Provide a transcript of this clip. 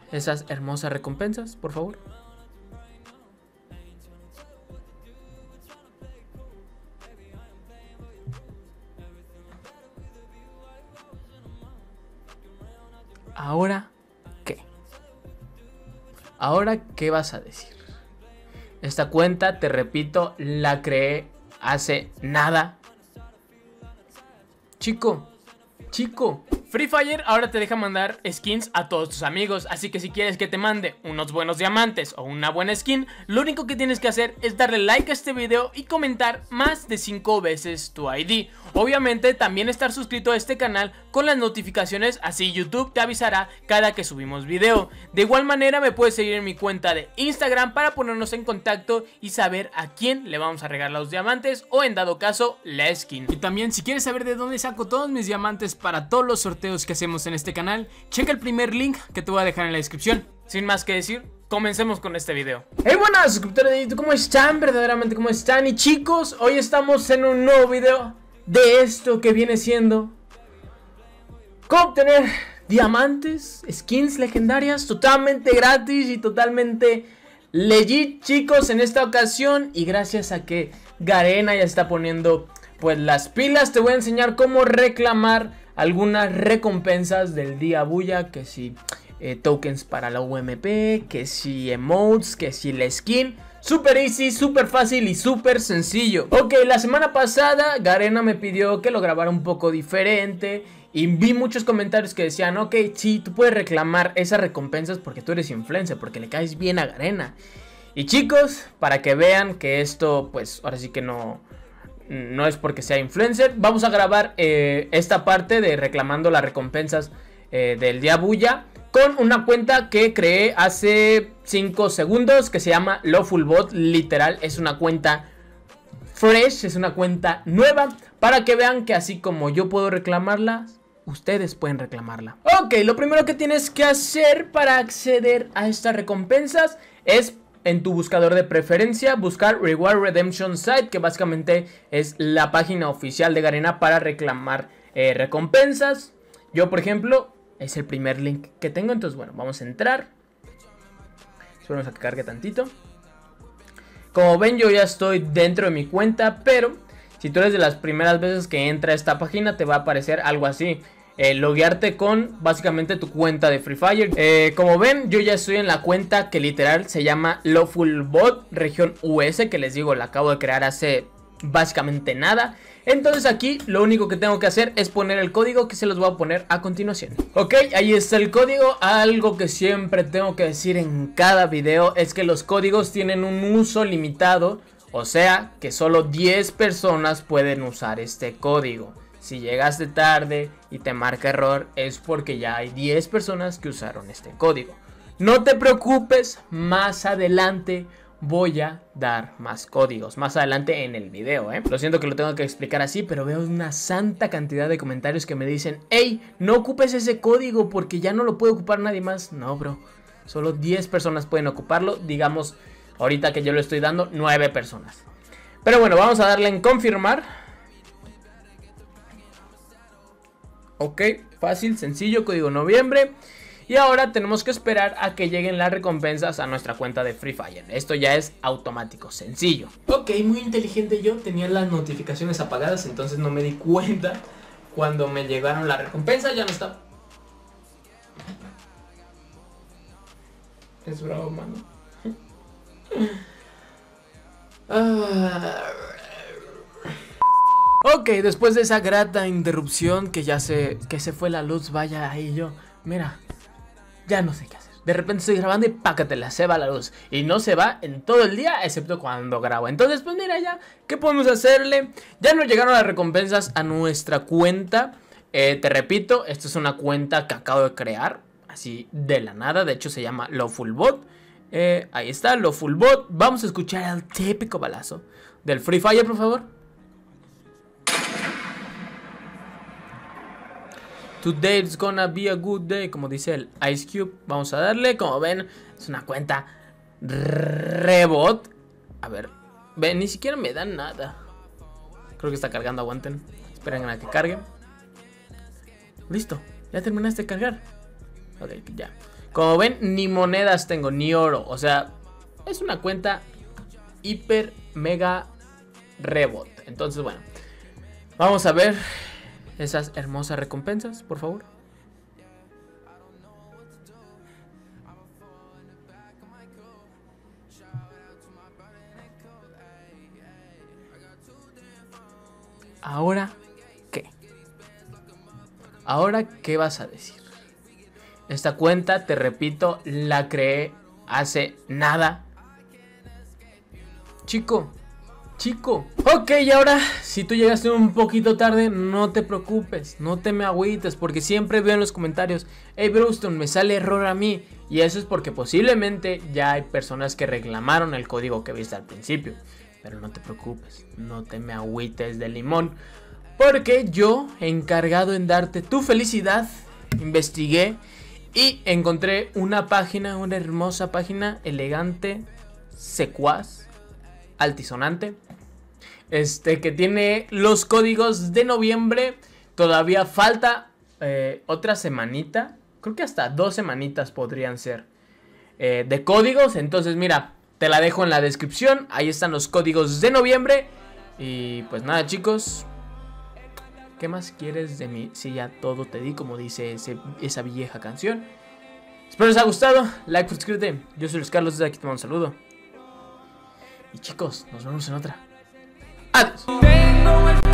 esas hermosas recompensas, por favor. ¿Ahora qué? ¿Ahora qué vas a decir? Esta cuenta, te repito, la creé hace nada. Chico, Free Fire ahora te deja mandar skins a todos tus amigos, así que si quieres que te mande unos buenos diamantes o una buena skin, lo único que tienes que hacer es darle like a este video y comentar más de 5 veces tu ID. Obviamente también estar suscrito a este canal con las notificaciones, así YouTube te avisará cada que subimos video. De igual manera me puedes seguir en mi cuenta de Instagram para ponernos en contacto y saber a quién le vamos a regalar los diamantes o en dado caso la skin. Y también si quieres saber de dónde saco todos mis diamantes para todos los sorteos que hacemos en este canal, checa el primer link que te voy a dejar en la descripción. Sin más que decir, comencemos con este video. Hey, buenas suscriptores de YouTube, ¿cómo están? Verdaderamente, ¿cómo están? Y chicos, hoy estamos en un nuevo video de esto que viene siendo cómo obtener diamantes, skins legendarias totalmente gratis y totalmente legit, chicos, en esta ocasión. Y gracias a que Garena ya está poniendo pues las pilas, te voy a enseñar cómo reclamar algunas recompensas del día bulla, que si tokens para la UMP, que si emotes, que si la skin. Super easy, super fácil y super sencillo. Ok, la semana pasada Garena me pidió que lo grabara un poco diferente y vi muchos comentarios que decían, ok, sí, tú puedes reclamar esas recompensas porque tú eres influencer, porque le caes bien a Garena. Y chicos, para que vean que esto, pues ahora sí que no es porque sea influencer, vamos a grabar esta parte de reclamando las recompensas del día bulla con una cuenta que creé hace 5 segundos que se llama LawfulBot. Literal, es una cuenta fresh, es una cuenta nueva, para que vean que así como yo puedo reclamarla, ustedes pueden reclamarla. Ok, lo primero que tienes que hacer para acceder a estas recompensas es en tu buscador de preferencia buscar Reward Redemption Site, que básicamente es la página oficial de Garena para reclamar recompensas. Yo, por ejemplo, es el primer link que tengo, entonces bueno, vamos a entrar. Esperemos a que cargue tantito. Como ven, yo ya estoy dentro de mi cuenta, pero si tú eres de las primeras veces que entra a esta página, te va a aparecer algo así. Loguearte con básicamente tu cuenta de Free Fire. Como ven, yo ya estoy en la cuenta que literal se llama LawfulBot región US, que les digo, la acabo de crear hace básicamente nada. Entonces aquí lo único que tengo que hacer es poner el código, que se los voy a poner a continuación. Ok, ahí está el código. Algo que siempre tengo que decir en cada video es que los códigos tienen un uso limitado, o sea que solo 10 personas pueden usar este código. Si llegaste tarde y te marca error, es porque ya hay 10 personas que usaron este código. No te preocupes, más adelante voy a dar más códigos, más adelante en el video, Lo siento que lo tengo que explicar así, pero veo una santa cantidad de comentarios que me dicen, hey, no ocupes ese código porque ya no lo puede ocupar nadie más. No, bro, solo 10 personas pueden ocuparlo. Digamos, ahorita que yo lo estoy dando, 9 personas. Pero bueno, vamos a darle en confirmar. Ok, fácil, sencillo, código noviembre. Y ahora tenemos que esperar a que lleguen las recompensas a nuestra cuenta de Free Fire. Esto ya es automático, sencillo. Ok, muy inteligente yo, tenía las notificaciones apagadas, entonces no me di cuenta cuando me llegaron las recompensas. Ya no está. Es broma, ¿no? Ok, después de esa grata interrupción que se fue la luz, vaya, ahí yo, mira, ya no sé qué hacer. De repente estoy grabando y pácatela, se va la luz. Y no se va en todo el día, excepto cuando grabo. Entonces, pues mira ya, ¿qué podemos hacerle? Ya nos llegaron las recompensas a nuestra cuenta. Te repito, esta es una cuenta que acabo de crear, así de la nada. De hecho se llama LawfulBot. Ahí está, LawfulBot. Vamos a escuchar el típico balazo del Free Fire, por favor. Today it's gonna be a good day, como dice el Ice Cube. Vamos a darle, como ven, es una cuenta rebot. A ver, ven, ni siquiera me dan nada. Creo que está cargando, aguanten. Esperen a que cargue. Listo, ya terminaste de cargar. Ok, ya. Como ven, ni monedas tengo, ni oro. O sea, es una cuenta hiper mega rebot. Entonces, bueno, vamos a ver esas hermosas recompensas, por favor. ¿Ahora qué? ¿Ahora qué vas a decir? Esta cuenta, te repito, la creé hace nada. Chico. Ok, y ahora, si tú llegaste un poquito tarde, no te preocupes, no te me agüites, porque siempre veo en los comentarios: hey Brewston, me sale error a mí. Y eso es porque posiblemente ya hay personas que reclamaron el código que viste al principio. Pero no te preocupes, no te me agüites de limón, porque yo, encargado en darte tu felicidad, investigué y encontré una página, una hermosa página, elegante, secuaz, altisonante, que tiene los códigos de noviembre. Todavía falta otra semanita, creo que hasta 2 semanitas podrían ser de códigos. Entonces mira, te la dejo en la descripción, ahí están los códigos de noviembre. Y pues nada, chicos, ¿qué más quieres de mí? Si ya todo te di, como dice esa vieja canción. Espero les haya gustado, like, suscríbete. Yo soy Luis Carlos, desde aquí te mando un saludo. Y chicos, nos vemos en otra. Adiós.